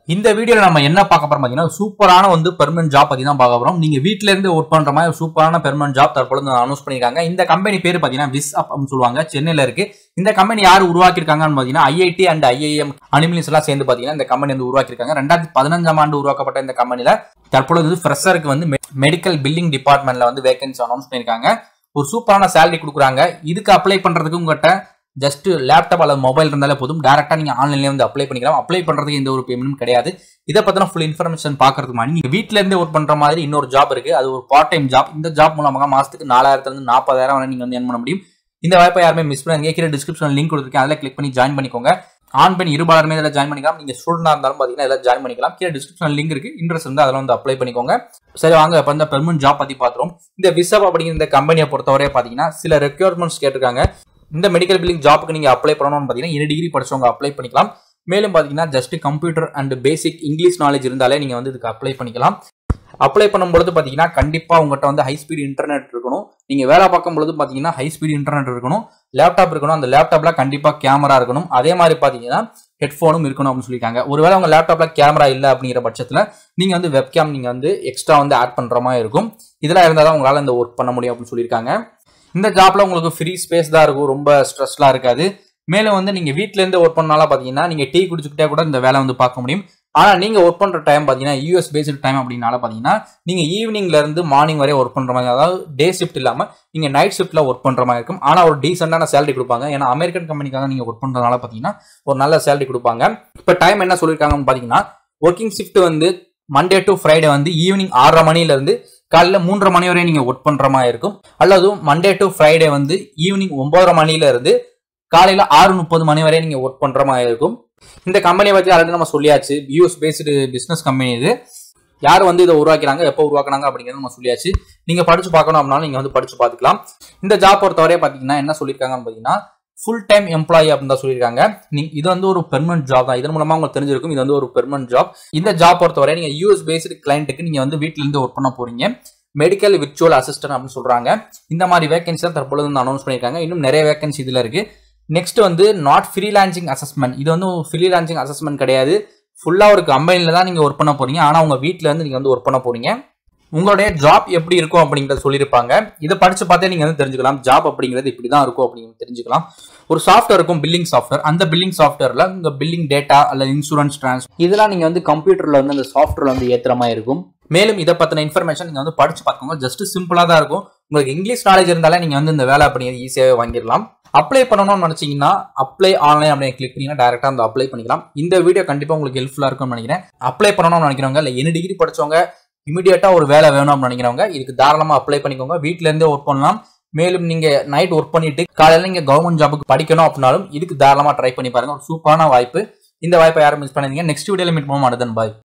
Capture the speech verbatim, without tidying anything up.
இந்த வீடியோல நம்ம என்ன பார்க்க போறோம் பாத்தீங்கன்னா சூப்பரான வந்து பெர்மனன்ட் ஜாப் பத்தி தான் பார்க்க போறோம். நீங்க வீட்ல இருந்து ஒர்க் பண்ற மாதிரி சூப்பரான பெர்மனன்ட் ஜாப் தற்பொழுது அனௌன்ஸ் பண்ணிருக்காங்க. இந்த கம்பெனி பேரு பாத்தீங்கன்னா Wishup அப்படின்னு சொல்லுவாங்க. சென்னையில இருக்கு. இந்த கம்பெனி யாரு உருவாக்கி இருக்காங்கன்னு பாத்தீங்கன்னா I I T and I I M alumnis எல்லாம் சேர்ந்து பாத்தீங்கன்னா இந்த கம்பெனி வந்து உருவாக்கி இருக்காங்க. ரெண்டாயிரத்தி பதினஞ்சாம் ஆண்டு உருவாக்கப்பட்ட இந்த கம்பெனில தற்பொழுது ஃப்ரெஷருக்கு வந்து மெடிக்கல் பில்லிங் டிபார்ட்மெண்ட்ல வந்து வேகன்சி அனௌன்ஸ் பண்ணிருக்காங்க. ஒரு சூப்பரான சேலரி கொடுக்குறாங்க. இதுக்கு அப்ளை பண்றதுக்கு உங்ககிட்ட ஜஸ்ட் லேப்டாப் அல்லது மொபைல் இருந்தாலே போதும். டேரக்டா நீங்க ஆன்லைன்ல வந்து அப்ளை பண்ணிக்கலாம். அப்ளை பண்றதுக்கு எந்த ஒரு பேமெண்ட்டும் கிடையாது. இதை பத்தின ஃபுல் இன்ஃபர்மேஷன் பாக்குறதுக்கு முன்னாடி நீங்க வீட்ல இருந்தே ஒர்க் பண்ற மாதிரி இன்னொரு ஜாப் இருக்கு. அது ஒரு பார்ட் டைம் ஜாப். இந்த ஜாப் மூலமாக மாசத்துக்கு நாலாயிரத்துல இருந்து நாற்பதாயிரம் வரை நீங்க வந்து earn பண்ண முடியும். இந்த வாய்ப்பை யாருமே மிஸ் பண்ணாதீங்க. கீழே டிஸ்கிரிப்ஷன்ல லிங்க் கொடுத்துருக்கேன். அதில் கிளிக் பண்ணி ஜாயின் பண்ணிக்கோங்க. ஆன் பெண் இருபாலருமே இதில் ஜாயின் பண்ணிக்கலாம். நீங்க ஸ்டூடெண்டா இருந்தாலும் பாத்தீங்கன்னா இதில் ஜாயின் பண்ணிக்கலாம். கீழே டிஸ்கிரிப்ஷன் லிங்க் இருக்கு. இன்ட்ரெஸ்ட் இருந்தால் அதில் வந்து அப்ளை பண்ணிக்கோங்க. சரி வாங்க இப்போ இந்த பெர்மனன்ட் ஜாப் பத்தி பாத்துறோம். இந்த Wishup அப்படிங்கிற இந்த கம்பெனியை பொறுத்தவரை பாத்தீங்கன்னா சில ரெக்யர்மெண்ட்ஸ் கேட்டிருக்காங்க. இந்த மெடிக்கல் பில்லிங் ஜாப்புக்கு நீங்க அப்ளை பண்ணணும்னு பாத்தீங்கன்னா என்ன டிகிரி படிச்சவங்க அப்ளை பண்ணிக்கலாம். மேலும் பாத்தீங்கன்னா just computer and basic English knowledge இருந்தாலே நீங்க வந்து இதுக்கு அப்ளை பண்ணிக்கலாம். அப்ளை பண்ணும்பொழுது பாத்தீங்கன்னா கண்டிப்பா உங்கள்கிட்ட வந்து ஹை ஸ்பீட் இன்டர்நெட் இருக்கணும். நீங்க வேலை பார்க்கும் பொழுது பாத்தீங்கன்னா ஹை ஸ்பீட் இன்டர்நெட் இருக்கணும். லேப்டாப் இருக்கணும். அந்த லேப்டாப்ல கண்டிப்பா கேமரா இருக்கணும். அதே மாதிரி பாத்தீங்கன்னா ஹெட்ஃபோனும் இருக்கணும் அப்படின்னு சொல்லியிருக்காங்க. ஒருவேளை உங்க லேப்டாப்ல கேமரா இல்லை அப்படிங்கிற பட்சத்துல நீங்க வந்து வெப்கேம் நீங்க வந்து எக்ஸ்ட்ரா வந்து ஆட் பண்ற மாதிரி இருக்கும். இதெல்லாம் இருந்தாதான் உங்களால இந்த ஒர்க் பண்ண முடியும் அப்படின்னு சொல்லியிருக்காங்க. இந்த ஜாப்ல உங்களுக்கு ஃப்ரீ ஸ்பேஸ் தான் இருக்கும். ரொம்ப ஸ்ட்ரெஸ்லாம் இருக்காது. மேலும் வந்து நீங்க வீட்ல இருந்து ஒர்க் பண்ணாலும் பாத்தீங்கன்னா நீங்க டீ குடிச்சுக்கிட்டே கூட இந்த வேலை வந்து பார்க்க முடியும். ஆனா நீங்க ஒர்க் பண்ற டைம் பாத்தீங்கன்னா யூஎஸ் பேஸ்டு டைம் அப்படின்னால பாத்தீங்கன்னா நீங்க ஈவினிங்ல இருந்து மார்னிங் வரை ஒர்க் பண்ற மாதிரி, அதாவது டே ஷிஃப்ட் இல்லாம நீங்க நைட் ஷிஃப்ட்ல ஒர்க் பண்ற மாதிரி இருக்கும். ஆனா ஒரு டீசென்டான சேலரி கொடுப்பாங்க. ஏன்னா அமெரிக்கன் கம்பெனிக்காக நீங்க ஒர்க் பண்றதுனால பாத்தீங்கன்னா ஒரு நல்ல சேலரி கொடுப்பாங்க. இப்ப டைம் என்ன சொல்லியிருக்காங்கன்னு பாத்தீங்கன்னா ஒர்க்கிங் ஷிஃப்ட் வந்து மண்டே டு ஃப்ரைடே வந்து ஈவினிங் ஆறரை மணில இருந்து காலையில மூன்றரை மணி வரை நீங்க ஒர்க் பண்ற மாதிரி இருக்கும். அல்லது மண்டே டு ஃப்ரைடே வந்து ஈவினிங் ஒன்பதரை மணில இருந்து காலையில ஆறு முப்பது மணி வரை நீங்க ஒர்க் பண்ற மாதிரி இருக்கும். இந்த கம்பெனியை பத்தி ஆல்ரெடி நம்ம சொல்லியாச்சு. யூஎஸ் பேஸ்டு பிசினஸ் கம்பெனி இது. யார் வந்து இதை உருவாக்குறாங்க, எப்போ உருவாக்குனாங்க அப்படிங்கிறது நம்ம சொல்லியாச்சு. நீங்க படிச்சு பார்க்கணும் அப்படின்னாலும் நீங்க வந்து படிச்சு பார்த்துக்கலாம். இந்த ஜாப் பொறுத்தவரை பாத்தீங்கன்னா என்ன சொல்லியிருக்காங்கன்னு பாத்தீங்கன்னா ஃபுல் டைம் எம்ப்ளாயி அப்படின்னு தான் சொல்லியிருக்காங்க. நீங்க இது வந்து ஒரு பெர்மனன்ட் ஜாப் தான். இதன் மூலமா உங்களுக்கு தெரிஞ்சிருக்கும் இது வந்து ஒரு பெர்மனன்ட் ஜாப். இந்த ஜாப் பொறுத்தவரை நீங்க யூஎஸ் பேஸ்டு கிளைண்ட்டுக்கு நீங்க வந்து வீட்ல இருந்து ஒர்க் பண்ண போறீங்க. மெடிக்கல் விர்ச்சுவல் அசிஸ்டன்ட் அப்படின்னு சொல்றாங்க. இந்த மாதிரி வேகன்சி தான் தற்பொழுது வந்து அனௌன்ஸ் பண்ணியிருக்காங்க. இன்னும் நிறைய வேகன்சி இதுல இருக்கு. நெக்ஸ்ட் வந்து நாட் ஃப்ரீலான்சிங் அசஸ்மெண்ட். இது வந்து ஃப்ரீலான்சிங் அசஸ்மெண்ட் கிடையாது. ஃபுல்லா ஒரு கம்பெனில தான் நீங்க ஒர்க் பண்ண போறீங்க. ஆனா உங்க வீட்ல இருந்து நீங்க வந்து ஒர்க் பண்ண போறீங்க. உங்களுடைய ஜாப் எப்படி இருக்கும் அப்படிங்கறத சொல்லியிருப்பாங்க. இதை படிச்சு பார்த்தே நீங்க வந்து தெரிஞ்சுக்கலாம். ஜாப் அப்படிங்கிறது இப்படிதான் இருக்கும் அப்படின்னு தெரிஞ்சுக்கலாம். ஒரு சாஃப்ட்வேர் இருக்கும், பில்லிங் சாஃப்ட்வேர். அந்த பில்லிங் சாஃப்ட்வேர்ல உங்க பில்லிங் டேட்டா அல்லது இன்சூரன்ஸ் டிரான்ஸ் இதெல்லாம் நீங்க வந்து கம்ப்யூட்டர்ல வந்து அந்த சாஃப்ட்வேர்ல வந்து ஏத்துற மாதிரி இருக்கும். மேலும் இதை பத்தின இன்ஃபர்மேஷன் நீங்க வந்து படிச்சு பார்க்கோங்க. ஜஸ்ட் சிம்பிளா தான் இருக்கும். உங்களுக்கு இங்கிலீஷ் நாலேஜ் இருந்தாலே நீங்க வந்து இந்த வேலை அப்படிங்கிறது ஈஸியாவே வாங்கிடலாம். அப்ளை பண்ணணும்னு நினைச்சீங்கன்னா அப்ளை ஆன்லைன் அப்படின்னு கிளிக் பண்ணீங்கன்னா டைரக்டா வந்து அப்ளை பண்ணிக்கலாம். இந்த வீடியோ கண்டிப்பா உங்களுக்கு ஹெல்ப்ஃபுல்லா இருக்கும்னு நினைக்கிறேன். அப்ளை பண்ணணும்னு நினைக்கிறவங்க இல்ல என்ன டிகிரி படிச்சவங்க இமிடியேட்டா ஒரு வேலை வேணும் அப்படின்னு நினைக்கிறவங்க இதுக்கு தாராளமா அப்ளை பண்ணிக்கோங்க. வீட்ல இருந்தே ஒர்க் பண்ணலாம். மேலும் நீங்க நைட் ஒர்க் பண்ணிட்டு காலையில நீங்க கவர்மெண்ட் ஜாபுக்கு படிக்கணும் அப்படின்னாலும் இதுக்கு தாராளமா ட்ரை பண்ணி பாருங்க. ஒரு சூப்பரான வாய்ப்பு. இந்த வாய்ப்பை யாரும் மிஸ் பண்ணாதீங்க. நெக்ஸ்ட் வீடியோல மீட் பண்ணுவோம். அடுத்தன் பாய்.